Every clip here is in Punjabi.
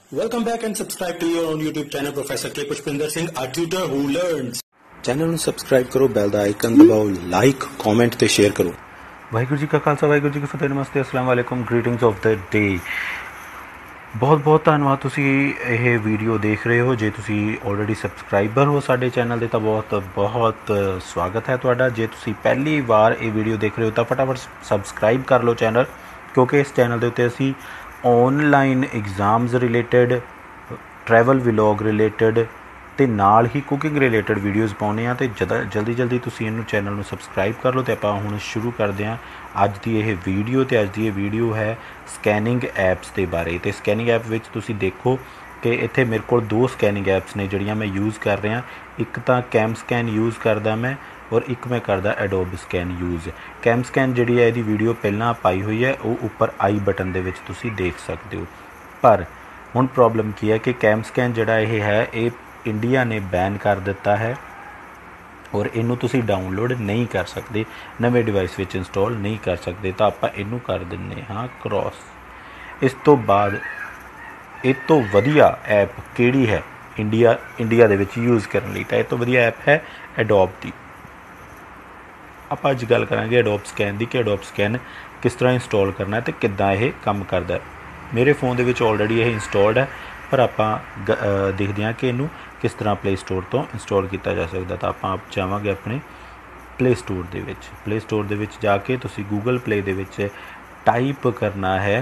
Welcome back and subscribe to your own YouTube channel, Professor K. Pushpinder Singh, a tutor who learns. Channel ਨੂੰ ਸਬਸਕ੍ਰਾਈਬ ਕਰੋ, ਬੈਲ ਦਾ ਆਈਕਨ ਦਬਾਓ, ਲਾਈਕ, ਕਮੈਂਟ ਤੇ ਸ਼ੇਅਰ ਕਰੋ। ਵਾਹਿਗੁਰੂ ਜੀ ਕਾ ਖਾਲਸਾ, ਵਾਹਿਗੁਰੂ ਜੀ ਕੀ ਫਤਿਹ, ਨਮਸਤੇ, ਅਸਲਾਮ ਵਾਲੇਕੁਮ, ਗ੍ਰੀਟਿੰਗਸ ਆਫ ਦ ਡੇ। ਬਹੁਤ ਬਹੁਤ ਧੰਨਵਾਦ, ਤੁਸੀਂ ਇਹ ਵੀਡੀਓ ਦੇਖ ਰਹੇ ਹੋ। ਜੇ ਤੁਸੀਂ ਆਲਰੇਡੀ ਸਬਸਕ੍ਰਾਈਬਰ ਹੋ ਸਾਡੇ ਚੈਨਲ ਦੇ ਤਾਂ ਬਹੁਤ ਬਹੁਤ ਸਵਾਗਤ ਹੈ ਤੁਹਾਡਾ। ਜੇ ਤੁਸੀਂ ਪਹਿਲੀ ਵਾਰ ਇਹ ਵੀਡੀਓ ਦੇਖ ਰਹੇ ਹੋ ਤਾਂ ਫਟਾਫਟ ਸਬਸਕ੍ਰਾਈਬ ਕਰ ਲਓ ਚੈਨਲ, ਕਿਉਂਕਿ ਇਸ ਚੈਨਲ ਦੇ ਉੱਤੇ ਅਸੀਂ online exams related, travel vlog related ਅਤੇ ਨਾਲ ਹੀ ਕੁਕਿੰਗ ਰਿਲੇਟਡ ਵੀਡੀਓਜ਼ ਪਾਉਂਦੇ ਹਾਂ। ਅਤੇ ਜਲਦੀ ਤੁਸੀਂ ਇਹਨੂੰ ਚੈਨਲ ਨੂੰ ਸਬਸਕ੍ਰਾਈਬ ਕਰ ਲਓ। ਅਤੇ ਆਪਾਂ ਹੁਣ ਸ਼ੁਰੂ ਕਰਦੇ ਹਾਂ ਅੱਜ ਦੀ ਇਹ ਵੀਡੀਓ। ਅਤੇ ਅੱਜ ਦੀ ਇਹ ਵੀਡੀਓ ਹੈ ਸਕੈਨਿੰਗ ਐਪਸ ਦੇ ਬਾਰੇ। ਅਤੇ ਸਕੈਨਿੰਗ ਐਪ ਵਿੱਚ ਤੁਸੀਂ ਦੇਖੋ ਕਿ ਇੱਥੇ ਮੇਰੇ ਕੋਲ ਦੋ ਸਕੈਨਿੰਗ ਐਪਸ ਨੇ ਜਿਹੜੀਆਂ ਮੈਂ ਯੂਜ਼ ਕਰ ਰਿਹਾ। ਇੱਕ ਤਾਂ ਕੈਮ ਸਕੈਨ ਯੂਜ਼ ਕਰਦਾ ਮੈਂ, ਔਰ ਇੱਕ ਮੈਂ ਕਰਦਾ Adobe Scan use. Cam Scan ਜਿਹੜੀ ਹੈ ਇਹਦੀ ਵੀਡੀਓ ਪਹਿਲਾਂ ਪਾਈ ਹੋਈ ਹੈ, ਉਹ ਉੱਪਰ ਆਈ ਬਟਨ ਦੇ ਵਿੱਚ ਤੁਸੀਂ ਦੇਖ ਸਕਦੇ ਹੋ। ਪਰ ਹੁਣ ਪ੍ਰੋਬਲਮ ਕੀ ਹੈ ਕਿ ਕੈਮ ਸਕੈਨ ਜਿਹੜਾ ਇਹ ਹੈ, ਇਹ ਇੰਡੀਆ ਨੇ ਬੈਨ ਕਰ ਦਿੱਤਾ ਹੈ ਔਰ ਇਹਨੂੰ ਤੁਸੀਂ ਡਾਊਨਲੋਡ ਨਹੀਂ ਕਰ ਸਕਦੇ, ਨਵੇਂ ਡਿਵਾਈਸ ਵਿੱਚ ਇੰਸਟਾਲ ਨਹੀਂ ਕਰ ਸਕਦੇ। ਤਾਂ ਆਪਾਂ ਇਹਨੂੰ ਕਰ ਦਿੰਦੇ ਹਾਂ ਕ੍ਰੋਸ। ਇਸ ਤੋਂ ਬਾਅਦ ਇਹ ਤੋਂ ਵਧੀਆ ਐਪ ਕਿਹੜੀ ਹੈ ਇੰਡੀਆ ਦੇ ਵਿੱਚ ਯੂਜ਼ ਕਰਨ ਲਈ? ਤਾਂ ਇਹ ਤੋਂ ਵਧੀਆ ਐਪ ਹੈ ਐਡੋਬ ਦੀ। ਆਪਾਂ ਅੱਜ ਗੱਲ ਕਰਾਂਗੇ ਐਡੋਬ ਸਕੈਨ ਦੀ, ਕਿ ਐਡੋਬ ਸਕੈਨ ਕਿਸ ਤਰ੍ਹਾਂ ਇੰਸਟਾਲ ਕਰਨਾ ਅਤੇ ਕਿੱਦਾਂ ਇਹ ਕੰਮ ਕਰਦਾ। ਮੇਰੇ ਫ਼ੋਨ ਦੇ ਵਿੱਚ ਆਲਰੇਡੀ ਇਹ ਇੰਸਟਾਲਡ ਹੈ, ਪਰ ਆਪਾਂ ਦੇਖਦੇ ਹਾਂ ਕਿ ਇਹਨੂੰ ਕਿਸ ਤਰ੍ਹਾਂ ਪਲੇ ਸਟੋਰ ਤੋਂ ਇੰਸਟਾਲ ਕੀਤਾ ਜਾ ਸਕਦਾ। ਤਾਂ ਆਪਾਂ ਜਾਵਾਂਗੇ ਆਪਣੇ ਪਲੇ ਸਟੋਰ ਦੇ ਵਿੱਚ। ਪਲੇ ਸਟੋਰ ਦੇ ਵਿੱਚ ਜਾ ਕੇ ਤੁਸੀਂ ਗੂਗਲ ਪਲੇ ਦੇ ਵਿੱਚ ਟਾਈਪ ਕਰਨਾ ਹੈ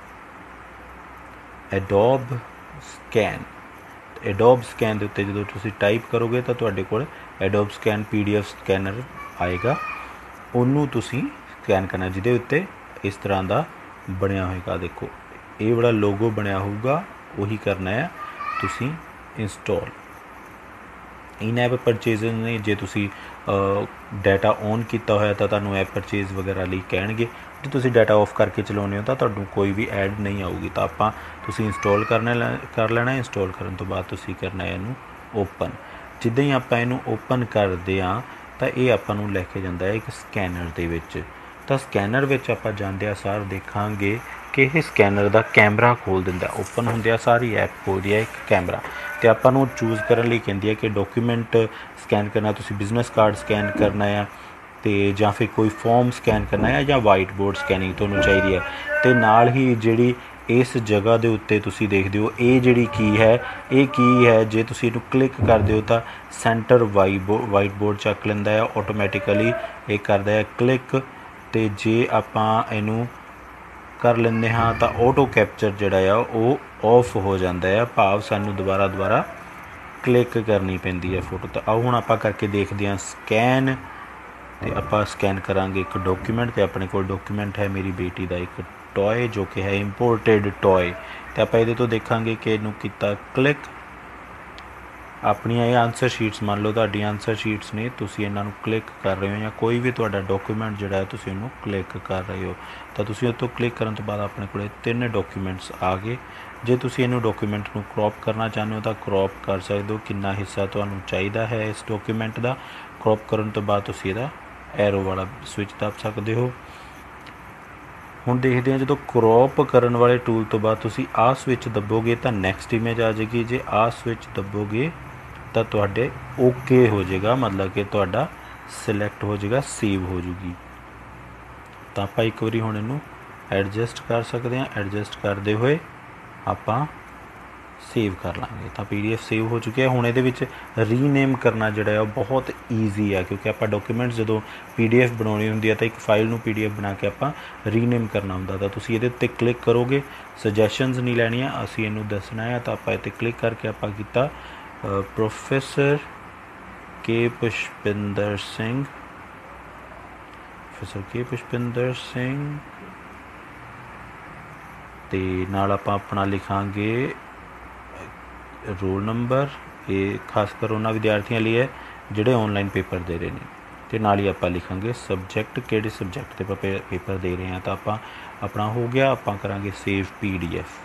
ਐਡੋਬ ਸਕੈਨ। ਐਡੋਬ ਸਕੈਨ ਦੇ ਉੱਤੇ ਜਦੋਂ ਤੁਸੀਂ ਟਾਈਪ ਕਰੋਗੇ ਤਾਂ ਤੁਹਾਡੇ ਕੋਲ ਐਡੋਬ ਸਕੈਨ PDF ਸਕੈਨਰ ਆਏਗਾ। ਉਹਨੂੰ ਤੁਸੀਂ ਸਕੈਨ ਕਰਨਾ, ਜਿਹਦੇ ਉੱਤੇ ਇਸ ਤਰ੍ਹਾਂ ਦਾ ਬਣਿਆ ਹੋਏਗਾ। ਦੇਖੋ ਇਹ ਬੜਾ ਲੋਗੋ ਬਣਿਆ ਹੋਊਗਾ, ਉਹੀ ਕਰਨਾ ਹੈ ਤੁਸੀਂ ਇੰਸਟਾਲ। ਇਨ ਐਪ ਪਰਚੇਜ਼ ਨੇ, ਜੇ ਤੁਸੀਂ ਡਾਟਾ ਔਨ ਕੀਤਾ ਹੋਇਆ ਤਾਂ ਤੁਹਾਨੂੰ ਐਪ ਪਰਚੇਜ਼ ਵਗੈਰਾ ਲਈ ਕਹਿਣਗੇ। ਜੇ ਤੁਸੀਂ ਡਾਟਾ ਔਫ ਕਰਕੇ ਚਲਾਉਂਦੇ ਹੋ ਤਾਂ ਤੁਹਾਨੂੰ ਕੋਈ ਵੀ ਐਡ ਨਹੀਂ ਆਊਗੀ। ਤਾਂ ਤੁਸੀਂ ਇੰਸਟਾਲ ਕਰ ਲੈਣਾ। ਇੰਸਟਾਲ ਕਰਨ ਤੋਂ ਬਾਅਦ ਤੁਸੀਂ ਕਰਨਾ ਇਹਨੂੰ ਓਪਨ। ਜਿੱਦਾਂ ਹੀ ਆਪਾਂ ਇਹਨੂੰ ਓਪਨ ਕਰਦੇ ਹਾਂ ਤਾਂ ਇਹ ਆਪਾਂ ਨੂੰ ਲੈ ਕੇ ਜਾਂਦਾ ਹੈ ਇੱਕ ਸਕੈਨਰ ਦੇ ਵਿੱਚ। ਤਾਂ ਸਕੈਨਰ ਵਿੱਚ ਆਪਾਂ ਜਾਂਦਿਆਂ ਸਾਰ ਦੇਖਾਂਗੇ ਕਿ ਇਹ ਸਕੈਨਰ ਦਾ ਕੈਮਰਾ ਖੋਲ੍ਹ ਦਿੰਦਾ। ਓਪਨ ਹੁੰਦਿਆਂ ਸਾਰੀ ਐਪ ਖੋਲ੍ਹਦੀ ਹੈ ਇੱਕ ਕੈਮਰਾ, ਅਤੇ ਆਪਾਂ ਨੂੰ ਚੂਜ਼ ਕਰਨ ਲਈ ਕਹਿੰਦੀ ਹੈ ਕਿ ਡਾਕੂਮੈਂਟ ਸਕੈਨ ਕਰਨਾ, ਤੁਸੀਂ ਬਿਜ਼ਨਸ ਕਾਰਡ ਸਕੈਨ ਕਰਨਾ ਆ, ਅਤੇ ਜਾਂ ਫਿਰ ਕੋਈ ਫੋਰਮ ਸਕੈਨ ਕਰਨਾ ਹੈ, ਜਾਂ ਵਾਈਟ ਬੋਰਡ ਸਕੈਨਿੰਗ ਤੁਹਾਨੂੰ ਚਾਹੀਦੀ ਹੈ। ਅਤੇ ਨਾਲ ਹੀ ਜਿਹੜੀ ਇਸ ਜਗ੍ਹਾ ਦੇ ਉੱਤੇ ਤੁਸੀਂ ਦੇਖਦੇ ਹੋ, ਇਹ ਜਿਹੜੀ ਕੀ ਹੈ, ਜੇ ਤੁਸੀਂ ਇਹਨੂੰ ਕਲਿੱਕ ਕਰਦੇ ਹੋ ਤਾਂ ਸੈਂਟਰ ਵਾਈਟ ਬੋਰਡ ਚੱਕ ਲੈਂਦਾ ਹੈ ਆਟੋਮੈਟਿਕਲੀ। ਇਹ ਕਰਦਾ ਹੈ ਕਲਿੱਕ, ਅਤੇ ਜੇ ਆਪਾਂ ਇਹਨੂੰ ਕਰ ਲੈਂਦੇ ਹਾਂ ਤਾਂ ਆਟੋ ਕੈਪਚਰ ਜਿਹੜਾ ਆ ਉਹ ਔਫ ਹੋ ਜਾਂਦਾ ਆ, ਭਾਵ ਸਾਨੂੰ ਦੁਬਾਰਾ ਕਲਿੱਕ ਕਰਨੀ ਪੈਂਦੀ ਹੈ ਫੋਟੋ। ਤਾਂ ਆਓ ਹੁਣ ਆਪਾਂ ਕਰਕੇ ਦੇਖਦੇ ਹਾਂ ਸਕੈਨ। ਅਤੇ ਆਪਾਂ ਸਕੈਨ ਕਰਾਂਗੇ ਇੱਕ ਡਾਕੂਮੈਂਟ, ਅਤੇ ਆਪਣੇ ਕੋਲ ਡਾਕੂਮੈਂਟ ਹੈ ਮੇਰੀ ਬੇਟੀ ਦਾ ਇੱਕ ਟੋਏ, ਜੋ ਕਿ ਹੈ ਇੰਪੋਰਟਡ ਟੋਏ। ਅਤੇ ਆਪਾਂ ਇਹਦੇ ਤੋਂ ਦੇਖਾਂਗੇ ਕਿ ਇਹਨੂੰ ਕੀਤਾ ਕਲਿੱਕ। ਆਪਣੀਆਂ ਇਹ ਆਨਸਰ ਸ਼ੀਟਸ, ਮੰਨ ਲਓ ਤੁਹਾਡੀਆਂ ਆਨਸਰ ਸ਼ੀਟਸ ਨੇ, ਤੁਸੀਂ ਇਹਨਾਂ ਨੂੰ ਕਲਿੱਕ ਕਰ ਰਹੇ ਹੋ, ਜਾਂ ਕੋਈ ਵੀ ਤੁਹਾਡਾ ਡਾਕੂਮੈਂਟ ਜਿਹੜਾ ਹੈ ਤੁਸੀਂ ਉਹਨੂੰ ਕਲਿੱਕ ਕਰ ਰਹੇ ਹੋ। ਤਾਂ ਤੁਸੀਂ ਉਹ ਤੋਂ ਕਲਿੱਕ ਕਰਨ ਤੋਂ ਬਾਅਦ ਆਪਣੇ ਕੋਲ 3 ਡਾਕੂਮੈਂਟਸ ਆ ਗਏ। ਜੇ ਤੁਸੀਂ ਇਹਨੂੰ ਡਾਕੂਮੈਂਟ ਨੂੰ ਕ੍ਰੌਪ ਕਰਨਾ ਚਾਹੁੰਦੇ ਹੋ ਤਾਂ ਕ੍ਰੌਪ ਕਰ ਸਕਦੇ ਹੋ, ਕਿੰਨਾ ਹਿੱਸਾ ਤੁਹਾਨੂੰ ਚਾਹੀਦਾ ਹੈ ਇਸ ਡਾਕੂਮੈਂਟ ਦਾ। ਕ੍ਰੌਪ ਕਰਨ ਤੋਂ ਬਾਅਦ ਤੁਸੀਂ ਇਹਦਾ ਐਰੋ ਵਾਲਾ ਸਵਿਚ ਦੱਬ ਸਕਦੇ ਹੋ। ਹੁਣ ਦੇਖਦੇ ਹਾਂ, ਜਦੋਂ ਕ੍ਰੌਪ ਕਰਨ ਵਾਲੇ ਟੂਲ ਤੋਂ ਬਾਅਦ ਤੁਸੀਂ ਆਹ ਸਵਿਚ ਦੱਬੋਗੇ ਤਾਂ ਨੈਕਸਟ ਇਮੇਜ ਆ ਜਾਏਗੀ। ਜੇ ਆਹ ਸਵਿਚ ਦੱਬੋਗੇ ਤਾਂ ਤੁਹਾਡੇ ਓਕੇ ਹੋ ਜਾਏਗਾ, ਮਤਲਬ ਕਿ ਤੁਹਾਡਾ ਸਿਲੈਕਟ ਹੋ ਜਾਏਗਾ, ਸੇਵ ਹੋ ਜੂਗੀ। ਤਾਂ ਆਪਾਂ ਇੱਕ ਵਾਰੀ ਹੁਣ ਇਹਨੂੰ ਐਡਜਸਟ ਕਰ ਸਕਦੇ ਹਾਂ। ਐਡਜਸਟ ਕਰਦੇ ਹੋਏ ਆਪਾਂ ਸੇਵ ਕਰ ਲਾਂਗੇ। ਤਾਂ PDF ਸੇਵ ਹੋ ਚੁੱਕਿਆ। ਹੁਣ ਇਹਦੇ ਵਿੱਚ ਰੀਨੇਮ ਕਰਨਾ ਜਿਹੜਾ ਉਹ ਬਹੁਤ ਈਜ਼ੀ ਆ, ਕਿਉਂਕਿ ਆਪਾਂ ਡਾਕੂਮੈਂਟਸ ਜਦੋਂ PDF ਬਣਾਉਣੀ ਹੁੰਦੀ ਹੈ ਤਾਂ ਇੱਕ ਫਾਈਲ ਨੂੰ PDF ਬਣਾ ਕੇ ਆਪਾਂ ਰੀਨੇਮ ਕਰਨਾ ਹੁੰਦਾ। ਤਾਂ ਤੁਸੀਂ ਇਹਦੇ ਉੱਤੇ ਕਲਿੱਕ ਕਰੋਗੇ, ਸੁਜੈਸ਼ਨਸ ਨਹੀਂ ਲੈਣੀਆਂ, ਅਸੀਂ ਇਹਨੂੰ ਦੱਸਣਾ ਹੈ। ਤਾਂ ਆਪਾਂ ਇੱਥੇ ਕਲਿੱਕ ਕਰਕੇ ਆਪਾਂ ਕੀਤਾ ਪ੍ਰੋਫੈਸਰ K. ਪੁਸ਼ਪਿੰਦਰ ਸਿੰਘ, ਅਤੇ ਨਾਲ ਆਪਾਂ ਆਪਣਾ ਲਿਖਾਂਗੇ ਰੋਲ ਨੰਬਰ। ਇਹ ਖਾਸ ਕਰ ਉਹਨਾਂ ਵਿਦਿਆਰਥੀਆਂ ਲਈ ਹੈ ਜਿਹੜੇ ਔਨਲਾਈਨ ਪੇਪਰ ਦੇ ਰਹੇ ਨੇ। ਅਤੇ ਨਾਲ ਹੀ ਆਪਾਂ ਲਿਖਾਂਗੇ ਸਬਜੈਕਟ, ਕਿਹੜੇ ਸਬਜੈਕਟ 'ਤੇ ਆਪਾਂ ਪੇਪਰ ਦੇ ਰਹੇ ਹਾਂ। ਤਾਂ ਆਪਾਂ ਆਪਣਾ ਹੋ ਗਿਆ, ਆਪਾਂ ਕਰਾਂਗੇ ਸੇਵ PDF।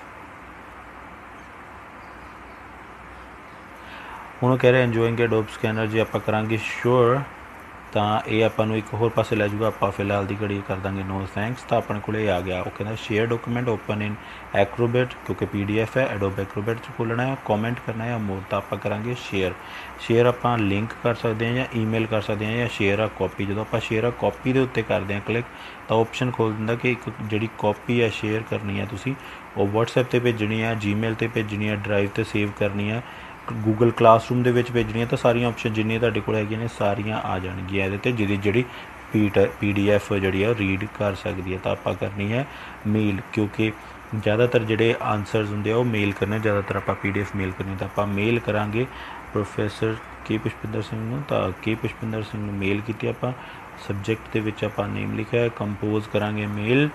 ਹੁਣ ਉਹ ਕਹਿ ਰਿਹਾ ਇੰਜੋਇੰਗ ਐਡੋਬ ਸਕੈਨਰ, ਜੇ ਆਪਾਂ ਕਰਾਂਗੇ ਸ਼ੋਰ ਤਾਂ ਇਹ ਆਪਾਂ ਨੂੰ ਇੱਕ ਹੋਰ ਪਾਸੇ ਲੈ ਜਾਊਗਾ। ਆਪਾਂ ਫਿਲਹਾਲ ਦੀ ਘੜੀ ਕਰ ਦਾਂਗੇ ਨੋ ਥੈਂक्स। ਤਾਂ ਆਪਣੇ ਕੋਲ ਇਹ ਆ ਗਿਆ। ਉਹ ਕਹਿੰਦਾ share document open in Acrobat, ਕਿਉਂਕਿ PDF ਹੈ, ਐਡੋਬ ਐਕਰੋਬੈਟ 'ਚ ਖੋਲ੍ਹਣਾ ਹੈ, ਕਮੈਂਟ ਕਰਨਾ ਹੈ ਮੋਰ। ਤਾਂ ਆਪਾਂ ਕਰਾਂਗੇ ਸ਼ੇਅਰ ਆਪਾਂ ਲਿੰਕ ਕਰ ਸਕਦੇ ਹਾਂ ਜਾਂ ਈਮੇਲ ਕਰ ਸਕਦੇ ਹਾਂ ਜਾਂ ਸ਼ੇਅਰ ਆ ਕਾਪੀ। ਜਦੋਂ ਆਪਾਂ ਸ਼ੇਅਰ ਆ ਕਾਪੀ ਦੇ ਉੱਤੇ ਕਰਦੇ ਹਾਂ ਕਲਿੱਕ, ਤਾਂ ਆਪਸ਼ਨ ਖੋਲ੍ਹ ਦਿੰਦਾ ਕਿ ਇੱਕ ਜਿਹੜੀ ਕਾਪੀ ਹੈ ਸ਼ੇਅਰ ਕਰਨੀ ਹੈ ਤੁਸੀਂ, ਉਹ WhatsApp 'ਤੇ ਭੇਜਣੀ ਹੈ, Gmail 'ਤੇ ਭੇਜਣੀ ਹੈ, ਡਰਾਈਵ 'ਤੇ ਸੇਵ ਕਰਨੀ ਹੈ, ਗੂਗਲ ਕਲਾਸਰੂਮ ਦੇ ਵਿੱਚ ਭੇਜਣੀ ਹੈ। ਤਾਂ ਸਾਰੀਆਂ ਆਪਸ਼ਨ ਜਿੰਨੀਆਂ ਤੁਹਾਡੇ ਕੋਲ ਹੈਗੀਆਂ ਨੇ ਸਾਰੀਆਂ ਆ ਜਾਣਗੀਆਂ ਇਹਦੇ 'ਤੇ, ਜਿਹੜੀ PDF ਜਿਹੜੀ ਆ ਰੀਡ ਕਰ ਸਕਦੀ ਹੈ। ਤਾਂ ਆਪਾਂ ਕਰਨੀ ਹੈ ਮੇਲ, ਕਿਉਂਕਿ ज़्यादातर ਜਿਹੜੇ ਆਨਸਰਸ ਹੁੰਦੇ ਆ ਉਹ ਮੇਲ ਕਰਨੇ, ज़्यादातर ਆਪਾਂ PDF ਮੇਲ ਕਰਨੀ। ਤਾਂ ਆਪਾਂ ਮੇਲ ਕਰਾਂਗੇ ਪ੍ਰੋਫੈਸਰ ਕੇ ਪੁਸ਼ਪਿੰਦਰ ਸਿੰਘ ਨੂੰ। ਤਾਂ ਕੇ ਪੁਸ਼ਪਿੰਦਰ ਸਿੰਘ ਨੂੰ ਮੇਲ ਕੀਤੀ ਆਪਾਂ। ਸਬਜੈਕਟ ਦੇ ਵਿੱਚ ਆਪਾਂ ਨੇਮ ਲਿਖਿਆ ਹੈ, ਕੰਪੋਜ਼ ਕਰਾਂਗੇ mail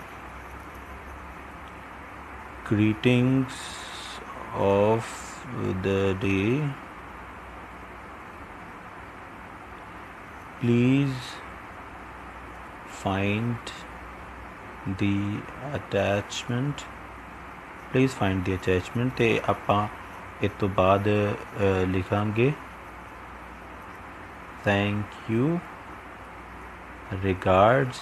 greetings of the day, please find the attachment, ਤੇ ਆਪਾਂ ਇਸ ਤੋਂ ਬਾਅਦ ਲਿਖਾਂਗੇ thank you, regards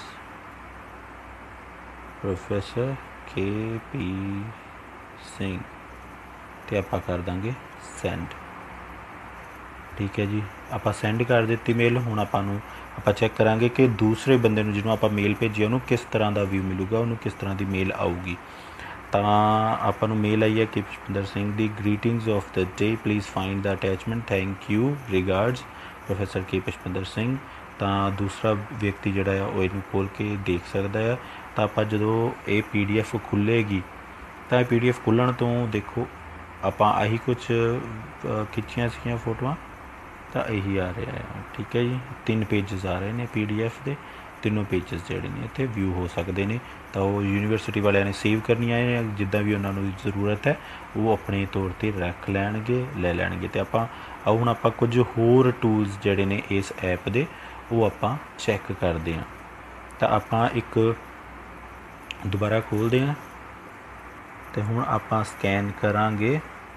professor KP Singh, ਤੇ ਆਪਾਂ ਕਰ ਦਾਂਗੇ ਸੈਂਡ। ਠੀਕ ਹੈ ਜੀ, ਆਪਾਂ ਸੈਂਡ ਕਰ ਦਿੱਤੀ ਮੇਲ। ਹੁਣ ਆਪਾਂ ਚੈੱਕ ਕਰਾਂਗੇ ਕਿ ਦੂਸਰੇ ਬੰਦੇ ਨੂੰ ਜਿਹਨੂੰ ਆਪਾਂ ਮੇਲ ਭੇਜੀ ਉਹਨੂੰ ਕਿਸ ਤਰ੍ਹਾਂ ਦਾ ਵਿਊ ਮਿਲੂਗਾ, ਉਹਨੂੰ ਕਿਸ ਤਰ੍ਹਾਂ ਦੀ ਮੇਲ ਆਊਗੀ। ਤਾਂ ਆਪਾਂ ਨੂੰ ਮੇਲ ਆਈ ਹੈ ਕਿ ਪੁਸ਼ਪਿੰਦਰ ਸਿੰਘ ਦੀ greetings of the day, please find the attachment, thank you, regards professor K Pushpinder Singh. ਤਾਂ ਦੂਸਰਾ ਵਿਅਕਤੀ ਜਿਹੜਾ ਆ ਉਹ ਇਹਨੂੰ ਖੋਲ੍ਹ ਕੇ ਦੇਖ ਸਕਦਾ ਆ। ਤਾਂ ਆਪਾਂ ਜਦੋਂ ਇਹ PDF ਖੁੱਲ੍ਹੇਗੀ, ਤਾਂ ਇਹ PDF ਖੁੱਲ੍ਹਣ ਤੋਂ ਦੇਖੋ ਆਪਾਂ ਆਹੀ ਕੁਛ ਖਿੱਚੀਆਂ ਸੀਗੀਆਂ ਫੋਟੋਆਂ, ਤਾਂ ਇਹੀ ਆ ਰਿਹਾ ਹੈ। ਠੀਕ ਹੈ ਜੀ, 3 ਪੇਜਸ ਆ ਰਹੇ ਨੇ PDF ਦੇ, ਤਿੰਨੋਂ ਪੇਜਸ ਜਿਹੜੇ ਨੇ ਇੱਥੇ ਵਿਊ ਹੋ ਸਕਦੇ ਨੇ। ਤਾਂ ਉਹ ਯੂਨੀਵਰਸਿਟੀ ਵਾਲਿਆਂ ਨੇ ਸੇਵ ਕਰਨੀਆਂ ਨੇ, ਜਿੱਦਾਂ ਵੀ ਉਹਨਾਂ ਨੂੰ ਜ਼ਰੂਰਤ ਹੈ ਉਹ ਆਪਣੇ ਤੌਰ 'ਤੇ ਰੱਖ ਲੈਣਗੇ, ਲੈ ਲੈਣਗੇ। ਅਤੇ ਹੁਣ ਆਪਾਂ ਕੁਝ ਹੋਰ ਟੂਲਸ ਜਿਹੜੇ ਨੇ ਇਸ ਐਪ ਦੇ ਉਹ ਆਪਾਂ ਚੈੱਕ ਕਰਦੇ ਹਾਂ। ਤਾਂ ਆਪਾਂ ਇੱਕ ਦੁਬਾਰਾ ਖੋਲ੍ਹਦੇ ਹਾਂ ਅਤੇ ਹੁਣ ਆਪਾਂ ਸਕੈਨ ਕਰਾਂਗੇ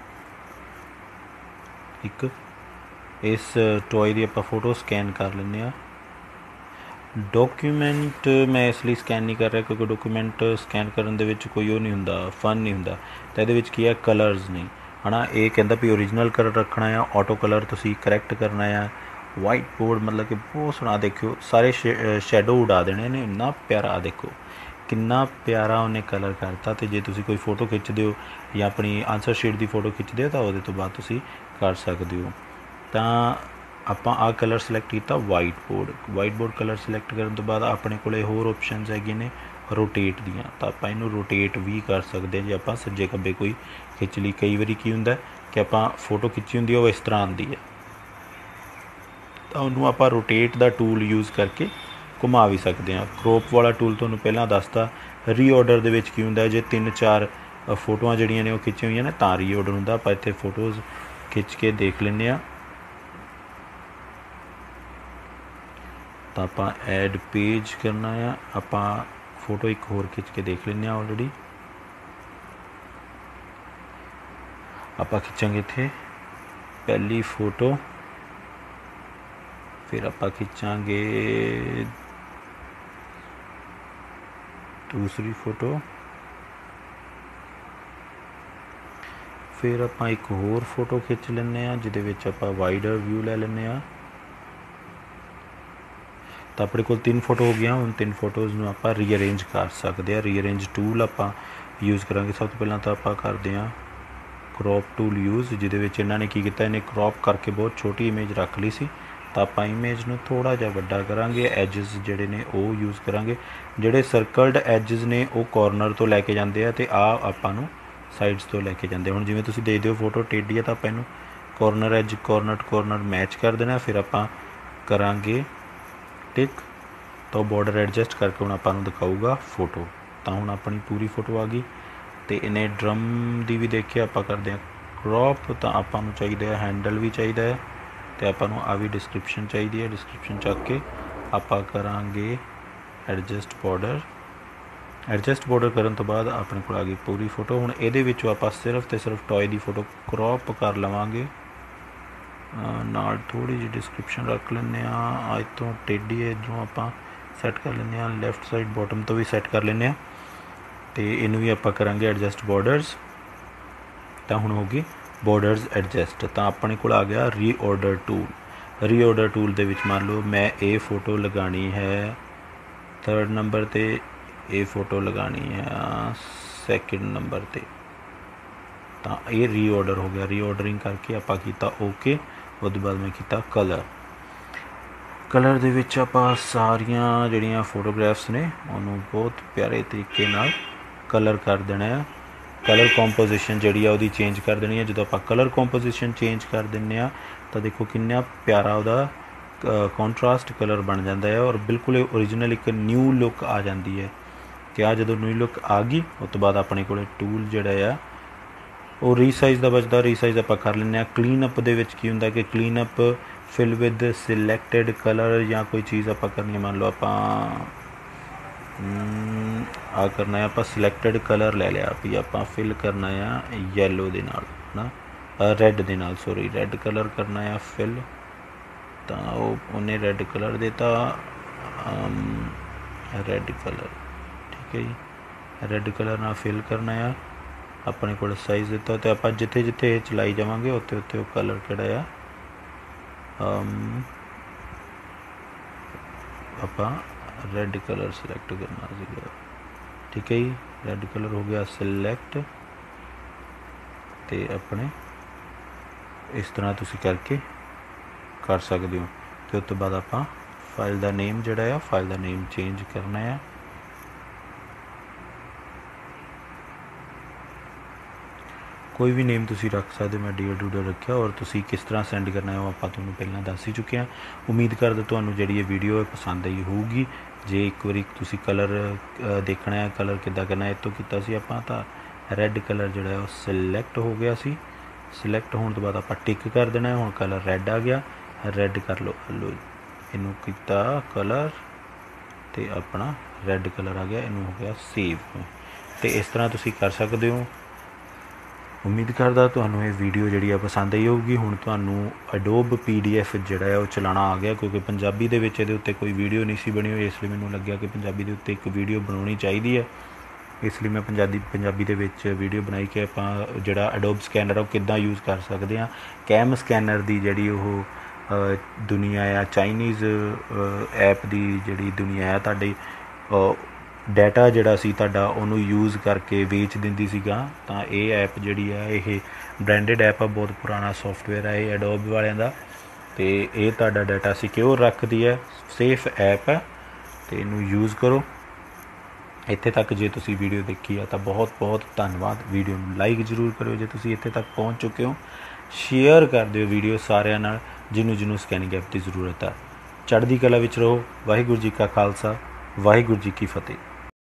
ਇੱਕ ਇਸ ਟੋਏ ਦੀ ਆਪਾਂ ਫੋਟੋ ਸਕੈਨ ਕਰ ਲੈਂਦੇ ਹਾਂ। ਡਾਕੂਮੈਂਟ ਮੈਂ ਇਸ ਲਈ ਸਕੈਨ ਨਹੀਂ ਕਰ ਰਿਹਾ ਕਿਉਂਕਿ ਡਾਕੂਮੈਂਟ ਸਕੈਨ ਕਰਨ ਦੇ ਵਿੱਚ ਕੋਈ ਉਹ ਨਹੀਂ ਹੁੰਦਾ, ਫਨ ਨਹੀਂ ਹੁੰਦਾ। ਤਾਂ ਇਹਦੇ ਵਿੱਚ ਕੀ ਹੈ, ਕਲਰਸ ਨੇ, ਹੈ ਨਾ। ਇਹ ਕਹਿੰਦਾ ਵੀ ਓਰੀਜਨਲ ਕਲਰ ਰੱਖਣਾ ਆ, ਆਟੋ ਕਲਰ ਤੁਸੀਂ ਕਰੈਕਟ ਕਰਨਾ ਆ, ਵਾਈਟ ਬੋਰਡ ਮਤਲਬ ਕਿ ਬਹੁਤ ਸੋਹਣਾ। ਦੇਖਿਓ ਸਾਰੇ ਸ਼ੈਡੋ ਉਡਾ ਦੇਣੇ ਨੇ, ਇੰਨਾ ਪਿਆਰਾ। ਦੇਖੋ ਕਿੰਨਾ ਪਿਆਰਾ ਉਹਨੇ ਕਲਰ ਕਰਤਾ। ਅਤੇ ਜੇ ਤੁਸੀਂ ਕੋਈ ਫੋਟੋ ਖਿੱਚਦੇ ਹੋ ਜਾਂ ਆਪਣੀ ਆਨਸਰ ਸ਼ੀਟ ਦੀ ਫੋਟੋ ਖਿੱਚਦੇ ਹੋ ਤਾਂ ਉਹਦੇ ਤੋਂ ਬਾਅਦ ਤੁਸੀਂ ਕਰ ਸਕਦੇ ਹੋ। ਤਾਂ ਆਪਾਂ ਆਹ ਕਲਰ ਸਿਲੈਕਟ ਕੀਤਾ ਵਾਈਟ ਬੋਰਡ ਕਲਰ ਸਿਲੈਕਟ ਕਰਨ ਤੋਂ ਬਾਅਦ ਆਪਣੇ ਕੋਲ ਹੋਰ ਆਪਸ਼ਨਸ ਹੈਗੀਆਂ ਨੇ ਰੋਟੇਟ ਦੀਆਂ। ਤਾਂ ਆਪਾਂ ਇਹਨੂੰ ਰੋਟੇਟ ਵੀ ਕਰ ਸਕਦੇ ਹਾਂ ਜੇ ਆਪਾਂ ਸੱਜੇ ਖੱਬੇ ਕੋਈ ਖਿੱਚ ਲਈ। ਕਈ ਵਾਰੀ ਕੀ ਹੁੰਦਾ ਕਿ ਆਪਾਂ ਫੋਟੋ ਖਿੱਚੀ ਹੁੰਦੀ ਉਹ ਇਸ ਤਰ੍ਹਾਂ ਆਉਂਦੀ ਹੈ, ਤਾਂ ਉਹਨੂੰ ਆਪਾਂ ਰੋਟੇਟ ਦਾ ਟੂਲ ਯੂਜ਼ ਕਰਕੇ ਘੁਮਾ ਵੀ ਸਕਦੇ ਹਾਂ। ਕਰੋਪ ਵਾਲਾ ਟੂਲ ਤੁਹਾਨੂੰ ਪਹਿਲਾਂ ਦੱਸਤਾ। ਰੀਆਰਡਰ ਦੇ ਵਿੱਚ ਕੀ ਹੁੰਦਾ, ਜੇ 3-4 ਫੋਟੋਆਂ ਜਿਹੜੀਆਂ ਨੇ ਉਹ ਖਿੱਚੀਆਂ ਹੋਈਆਂ ਨੇ ਤਾਂ ਰੀਆਰਡਰ ਹੁੰਦਾ। ਆਪਾਂ ਇੱਥੇ ਫੋਟੋਜ਼ ਖਿੱਚ ਕੇ ਦੇਖ ਲੈਂਦੇ ਹਾਂ। ਤਾਂ ਆਪਾਂ ਐਡ ਪੇਜ ਕਰਨਾ ਆ, ਆਪਾਂ ਫੋਟੋ ਇੱਕ ਹੋਰ ਖਿੱਚ ਕੇ ਦੇਖ ਲੈਂਦੇ ਹਾਂ। ਆਲਰੇਡੀ ਆਪਾਂ ਖਿੱਚਾਂਗੇ ਇੱਥੇ ਪਹਿਲੀ ਫੋਟੋ, ਫਿਰ ਆਪਾਂ ਖਿੱਚਾਂਗੇ ਦੂਸਰੀ ਫੋਟੋ, ਫਿਰ ਆਪਾਂ ਇੱਕ ਹੋਰ ਫੋਟੋ ਖਿੱਚ ਲੈਂਦੇ ਹਾਂ ਜਿਹਦੇ ਵਿੱਚ ਆਪਾਂ ਵਾਈਡਰ ਵਿਊ ਲੈ ਲੈਂਦੇ ਹਾਂ। ਤਾਂ ਆਪਣੇ ਕੋਲ 3 ਫੋਟੋ ਹੋ ਗਈਆਂ। ਹੁਣ 3 ਫੋਟੋਜ਼ ਨੂੰ ਆਪਾਂ ਰੀਅਰੇਂਜ ਕਰ ਸਕਦੇ ਹਾਂ। ਰੀਅਰੇਂਜ ਟੂਲ ਆਪਾਂ ਯੂਜ਼ ਕਰਾਂਗੇ। ਸਭ ਤੋਂ ਪਹਿਲਾਂ ਤਾਂ ਆਪਾਂ ਕਰਦੇ ਹਾਂ ਕਰੋਪ ਟੂਲ ਯੂਜ਼, ਜਿਹਦੇ ਵਿੱਚ ਇਹਨਾਂ ਨੇ ਕੀ ਕੀਤਾ, ਇਹਨੇ ਕਰੋਪ ਕਰਕੇ ਬਹੁਤ ਛੋਟੀ ਇਮੇਜ ਰੱਖ ਲਈ ਸੀ। ਤਾਂ ਆਪਾਂ ਇਮੇਜ ਨੂੰ ਥੋੜ੍ਹਾ ਜਿਹਾ ਵੱਡਾ ਕਰਾਂਗੇ। ਐਜਿਸ ਜਿਹੜੇ ਨੇ ਉਹ ਯੂਜ਼ ਕਰਾਂਗੇ। ਜਿਹੜੇ ਸਰਕਲਡ ਐਜਿਸ ਨੇ ਉਹ ਕੋਰਨਰ ਤੋਂ ਲੈ ਕੇ ਜਾਂਦੇ ਆ ਅਤੇ ਆਹ ਆਪਾਂ ਨੂੰ ਸਾਈਡਸ ਤੋਂ ਲੈ ਕੇ ਜਾਂਦੇ। ਹੁਣ ਜਿਵੇਂ ਤੁਸੀਂ ਦੇਖਦੇ ਹੋ ਫੋਟੋ ਟੇਢੀ ਆ, ਤਾਂ ਆਪਾਂ ਇਹਨੂੰ corner edge corner to corner match ਕਰ ਦੇਣਾ। ਫਿਰ ਆਪਾਂ ਕਰਾਂਗੇ ਟਿਕ, ਤਾਂ ਬਾਰਡਰ ਐਡਜਸਟ ਕਰਕੇ ਹੁਣ ਆਪਾਂ ਨੂੰ ਦਿਖਾਊਗਾ ਫੋਟੋ। ਤਾਂ ਹੁਣ ਆਪਣੀ ਪੂਰੀ ਫੋਟੋ ਆ ਗਈ। ਅਤੇ ਇਹਨੇ ਡਰਮ ਦੀ ਵੀ ਦੇਖਿਆ। ਆਪਾਂ ਕਰਦੇ ਹਾਂ ਕਰੋਪ, ਤਾਂ ਆਪਾਂ ਨੂੰ ਚਾਹੀਦਾ ਹੈ ਹੈਂਡਲ ਵੀ ਚਾਹੀਦਾ ਹੈ ਅਤੇ ਆਪਾਂ ਨੂੰ ਆ ਵੀ ਡਿਸਕ੍ਰਿਪਸ਼ਨ ਚਾਹੀਦੀ ਹੈ। ਡਿਸਕ੍ਰਿਪਸ਼ਨ ਚੱਕ ਕੇ ਆਪਾਂ ਕਰਾਂਗੇ ਐਡਜਸਟ ਬਾਰਡਰ। ਐਡਜਸਟ ਬਾਰਡਰ ਕਰਨ ਤੋਂ ਬਾਅਦ ਆਪਣੇ ਕੋਲ ਆ ਗਈ ਪੂਰੀ ਫੋਟੋ। ਹੁਣ ਇਹਦੇ ਵਿੱਚੋਂ ਆਪਾਂ ਸਿਰਫ ਅਤੇ ਸਿਰਫ ਟੋਏ ਦੀ ਫੋਟੋ ਕਰੋਪ ਕਰ ਲਵਾਂਗੇ। नाल थोड़ी जी डिस्क्रिप्शन रख लें। अज तो टेढ़ी है इधरों आप सैट कर लें, लैफ्ट साइड बॉटम तो भी सैट कर लें। तो इनू भी आप करांगे एडजस्ट बॉर्डर्स। तो हुण होगी बॉर्डर्स एडजस्ट। तो अपने को आ गया रीऑर्डर टूल। रीऑर्डर टूल दे विच मान लो मैं ये फोटो लगानी है 3rd नंबर ते, ये फोटो लगानी है 2nd नंबर ते। तो ये रीऑर्डर हो गया। रीऑर्डरिंग करके आप किया ओके। उसके बाद मैं किया कलर। कलर दे विच आपां सारियां जिहड़ियां फोटोग्राफ्स ने उन्होंने बहुत प्यारे तरीके नाल कलर कर देना है। कलर कॉम्पोजिशन जिहड़ी है उहदी चेंज कर देनी है। जो आप कलर कॉम्पोजिशन चेंज कर दें तो देखो कितना प्यारा उहदा कॉन्ट्रास्ट कलर बन जाता है और बिल्कुल ओरिजिनल एक न्यू लुक आ जाती है। तो आ जो न्यू लुक आ गई उस तो बाद अपने को टूल जिहड़ा आ वो रीसाइज़ का बचता। रीसाइज़ आप कर लें। क्लीन अप दे विच की हुंदा कि clean up fill with selected colour या कोई चीज़ आप करनी। मान लो आप करना है आप सिलैक्टेड कलर ले लिया भी आप फिल करना है येलो दे नाल ना, रैड दे नाल, सॉरी रैड कलर करना है फिल। तो उन्हें रैड कलर देता, रैड कलर ठीक है जी। रैड कलर ना फिल करना है अपने को साइज़ दिता। तो आप जिथे जिथे चलाई जावांगे उत्ते उत्ते कलर किहड़ा आप रैड कलर सिलैक्ट करना सीगा। ठीक है जी, रैड कलर हो गया सिलैक्ट। तो अपने इस तरह तुसी करके कर सकते हो। तो उस तो बाद आप फाइल का नेम जिहड़ा है फाइल का नेम चेंज करना है। कोई भी नेम तुसी रख सकते। मैं डियर डूडर रखा और तुसी किस तरह सेंड करना है वो आप तुहानूं पहलां दस ही चुके हैं। उम्मीद करदा तुहानूं जिहड़ी ये वीडियो पसंद आई होगी। जे एक बारी तुसी कलर देखना है कलर किद्दां करना है इतों कीता सी आपां तां रैड कलर जिहड़ा है वो सिलैक्ट हो गया सी। सिलैक्ट होने तो बाद आप टिक कर देना है। हुण कलर रैड आ गया, रैड कर लो। लो इनू कीता कलर तो अपना रैड कलर आ गया, इनू हो गया सेव। तो इस तरह तुसी कर सकते हो। उम्मीद करदा तुहानूं ये वीडियो जिहड़ी आ पसंद आई होगी। हुण तुहानूं अडोब PDF जिहड़ा है वो चलाना आ गया क्योंकि पंजाबी दे विच इहदे उत्ते कोई वीडियो नहीं सी बनी हुई। इसलिए मैनूं लग्गिया कि पंजाबी दे उत्ते एक वीडियो बनाउणी चाहीदी है। इसलिए मैं पंजाबी दे विच वीडियो बनाई कि आपां जिहड़ा अडोब स्कैनर वो किद्दां यूज़ कर सकदे हां। कैम स्कैनर दी जिहड़ी ओह दुनिया आ चाइनीज़ ऐप दी जिहड़ी दुनिया है तुहाडी डाटा जिहड़ा सी तुहाडा उहनूं यूज़ करके वेच दिंदी सीगा। तां ये ऐप जिहड़ी है ये ब्रांडेड ऐप आ, बहुत पुराना सॉफ्टवेयर है ये एडोब वालियां दा। तो ये तुहाडा डाटा सिक्योर रखदी है, सेफ ऐप है। तो इनू यूज़ करो। इत्थे तक जे तुसी वीडियो देखी है तो बहुत बहुत धन्नवाद। वीडियो नूं लाइक जरूर करो जे तुसी इत्थे तक पहुँच चुके हो। शेयर कर दिओ वीडियो सारिआं नाल जिन्होंने स्कैनिंग ऐप की जरूरत है। चढ़दी कला विच रहो। वाहिगुरू जी का खालसा, वाहिगुरू जी की फतेह।